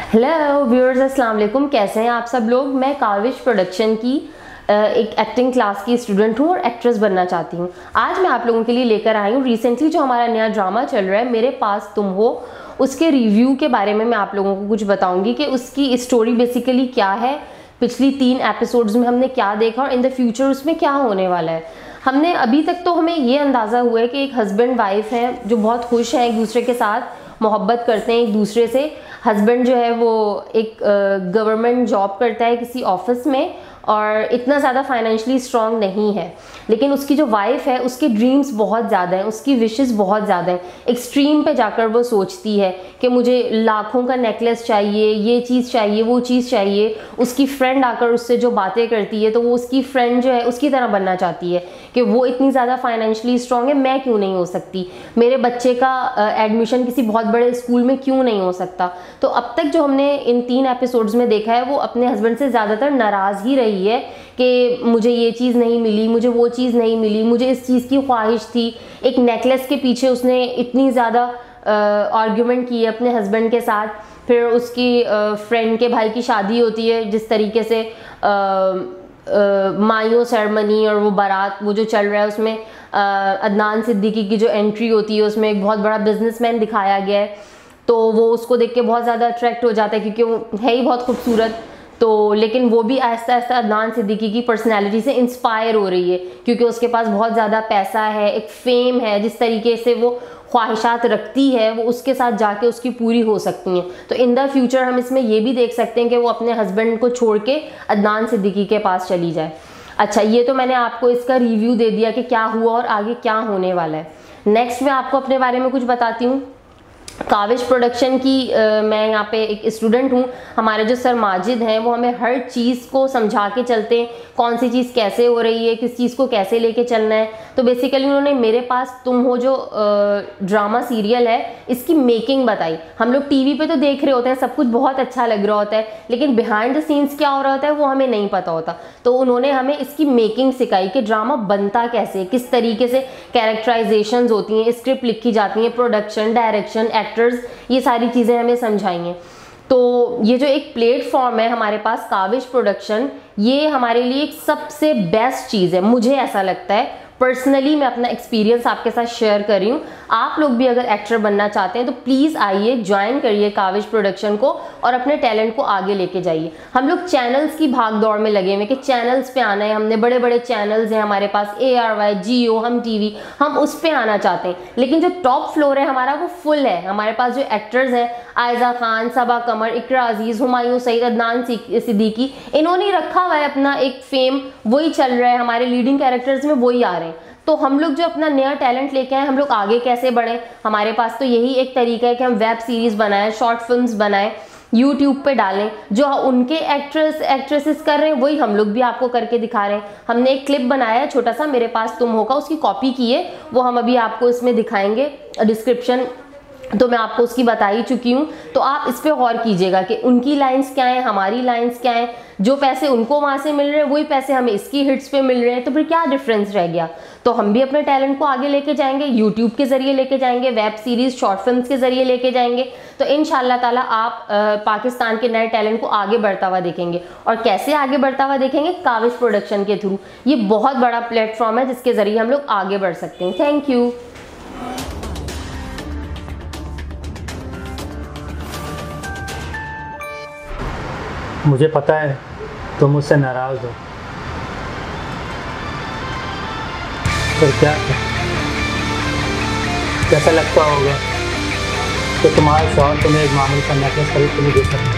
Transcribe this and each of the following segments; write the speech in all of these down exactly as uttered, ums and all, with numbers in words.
Hello viewers, अस्सलाम वालेकुम। कैसे हैं आप सब लोग। मैं काविश प्रोडक्शन की एक एक्टिंग क्लास की स्टूडेंट हूँ और एक्ट्रेस बनना चाहती हूँ। आज मैं आप लोगों के लिए लेकर आई हूँ रिसेंटली जो हमारा नया ड्रामा चल रहा है मेरे पास तुम हो, उसके रिव्यू के बारे में मैं आप लोगों को कुछ बताऊँगी कि उसकी स्टोरी बेसिकली क्या है, पिछली तीन एपिसोड्स में हमने क्या देखा और इन द फ्यूचर उसमें क्या होने वाला है। हमने अभी तक तो हमें ये अंदाज़ा हुआ है कि एक हस्बैंड वाइफ हैं जो बहुत खुश हैं, एक दूसरे के साथ मोहब्बत करते हैं एक दूसरे से। हस्बैंड जो है वो एक गवर्नमेंट जॉब करता है किसी ऑफिस में और इतना ज़्यादा फाइनेंशियली स्ट्रॉन्ग नहीं है, लेकिन उसकी जो वाइफ है उसके ड्रीम्स बहुत ज़्यादा हैं, उसकी विशेस बहुत ज़्यादा हैं। एक्सट्रीम पे जाकर वो सोचती है कि मुझे लाखों का नेकलेस चाहिए, ये चीज़ चाहिए, वो चीज़ चाहिए। उसकी फ्रेंड आकर उससे जो बातें करती है तो वो उसकी फ्रेंड जो है उसकी तरह बनना चाहती है कि वो इतनी ज़्यादा फाइनेंशियली स्ट्रॉन्ग है, मैं क्यों नहीं हो सकती, मेरे बच्चे का एडमिशन किसी बहुत बड़े स्कूल में क्यों नहीं हो सकता। तो अब तक जो हमने इन तीन एपिसोड्स में देखा है वो अपने हस्बैंड से ज़्यादातर नाराज़ ही रही है कि मुझे ये चीज़ नहीं मिली, मुझे वो चीज़ नहीं मिली, मुझे इस चीज़ की ख्वाहिश थी। एक नेकलेस के पीछे उसने इतनी ज़्यादा आर्ग्यूमेंट की है अपने हस्बैंड के साथ। फिर उसकी फ्रेंड के भाई की शादी होती है, जिस तरीके से मायो सेरेमनी और वो बारात वो जो चल रहा है उसमें अदनान सिद्दीकी की जो एंट्री होती है उसमें एक बहुत बड़ा बिजनेसमैन दिखाया गया है। तो वो उसको देख के बहुत ज़्यादा अट्रैक्ट हो जाता है क्योंकि वो है ही बहुत खूबसूरत। तो लेकिन वो भी आहिस्ता आहिस्ता अदनान सिद्दीकी की पर्सनैलिटी से इंस्पायर हो रही है क्योंकि उसके पास बहुत ज़्यादा पैसा है, एक फेम है। जिस तरीके से वो ख्वाहिशात रखती है वो उसके साथ जाके उसकी पूरी हो सकती हैं। तो इन द फ्यूचर हम इसमें ये भी देख सकते हैं कि वो अपने हस्बैंड को छोड़ के अदनान सिद्दीकी के पास चली जाए। अच्छा, ये तो मैंने आपको इसका रिव्यू दे दिया कि क्या हुआ और आगे क्या होने वाला है। नेक्स्ट मैं आपको अपने बारे में कुछ बताती हूँ। काविश प्रोडक्शन की आ, मैं यहाँ पे एक स्टूडेंट हूँ। हमारे जो सर माजिद हैं वो हमें हर चीज़ को समझा के चलते हैं, कौन सी चीज़ कैसे हो रही है, किस चीज़ को कैसे लेके चलना है। तो बेसिकली उन्होंने मेरे पास तुम हो जो आ, ड्रामा सीरियल है इसकी मेकिंग बताई। हम लोग टीवी पे तो देख रहे होते हैं, सब कुछ बहुत अच्छा लग रहा होता है, लेकिन बिहाइंड द सीन्स क्या हो रहा होता है वो हमें नहीं पता होता। तो उन्होंने हमें इसकी मेकिंग सिखाई कि ड्रामा बनता कैसे, किस तरीके से कैरेक्टराइजेशंस होती हैं, स्क्रिप्ट लिखी जाती हैं, प्रोडक्शन, डायरेक्शन, एक्टर्स, ये सारी चीज़ें हमें समझाई हैं। तो ये जो एक प्लेटफॉर्म है हमारे पास काविश प्रोडक्शन, ये हमारे लिए एक सबसे बेस्ट चीज़ है, मुझे ऐसा लगता है। पर्सनली मैं अपना एक्सपीरियंस आपके साथ शेयर कर रही हूँ। आप लोग भी अगर एक्टर बनना चाहते हैं तो प्लीज़ आइए, ज्वाइन करिए काविश प्रोडक्शन को और अपने टैलेंट को आगे लेके जाइए। हम लोग चैनल्स की भाग दौड़ में लगे हुए कि चैनल्स पे आना है, हमने बड़े बड़े चैनल्स हैं हमारे पास, ए आर वाई, जियो, हम टीवी, हम उस पर आना चाहते हैं। लेकिन जो टॉप फ्लोर है हमारा वो फुल है। हमारे पास जो एक्टर्स हैं आयजा खान, सबा कमर, इकरा अजीज़, हुमायूं, सईद, अदनान सिद्दीकी, इन्होंने रखा हुआ है अपना एक फेम, वही चल रहा है, हमारे लीडिंग कैरेक्टर्स में वही आ रहे हैं। तो हम लोग जो अपना नया टैलेंट लेके आए, हम लोग आगे कैसे बढ़ें, हमारे पास तो यही एक तरीका है कि हम वेब सीरीज़ बनाएं, शॉर्ट फिल्म्स बनाएं, यूट्यूब पे डालें। जो उनके एक्ट्रेस एक्ट्रेसेस कर रहे हैं वही हम लोग भी आपको करके दिखा रहे हैं। हमने एक क्लिप बनाया है छोटा सा, मेरे पास तुम हो का, उसकी कॉपी की है, वो हम अभी आपको इसमें दिखाएंगे, डिस्क्रिप्शन तो मैं आपको उसकी बता ही चुकी हूँ। तो आप इस पे गौर कीजिएगा कि उनकी लाइंस क्या हैं, हमारी लाइंस क्या हैं। जो पैसे उनको वहाँ से मिल रहे हैं वही पैसे हमें इसकी हिट्स पे मिल रहे हैं, तो फिर क्या डिफरेंस रह गया। तो हम भी अपने टैलेंट को आगे लेके जाएंगे, यूट्यूब के ज़रिए लेके जाएंगे, वेब सीरीज़, शॉर्ट फिल्म्स के ज़रिए लेके जाएंगे। तो इंशाल्लाह ताला आप आ, पाकिस्तान के नए टैलेंट को आगे बढ़ता हुआ देखेंगे। और कैसे आगे बढ़ता हुआ देखेंगे? काविश प्रोडक्शन के थ्रू। ये बहुत बड़ा प्लेटफॉर्म है जिसके ज़रिए हम लोग आगे बढ़ सकते हैं। Thank you. मुझे पता है तुम मुझसे नाराज़ हो, पर क्या कैसा लगता होगा कि तुम्हारा शौहर तुम्हें एक मामूली सा नेकलेस खरीद के नहीं दे सकता।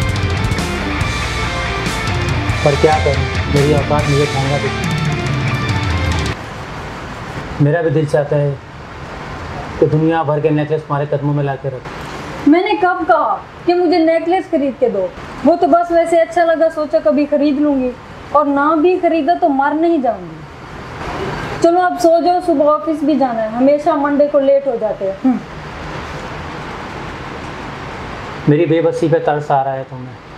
पर क्या करूं, मेरी औकात मुझे महंगा दिखती। मेरा भी दिल चाहता है कि दुनिया भर के नेकलेस तुम्हारे कदमों में ला के रखो। मैंने कब कहा कि मुझे नेकलेस खरीद के दो? वो तो बस वैसे अच्छा लगा, सोचा कभी खरीद लूंगी, और ना भी खरीदा तो मर नहीं जाऊंगी। चलो अब सो जाओ, सुबह ऑफिस भी जाना है, हमेशा मंडे को लेट हो जाते हैं। मेरी बेबसी पे तरस आ रहा है तुम्हें।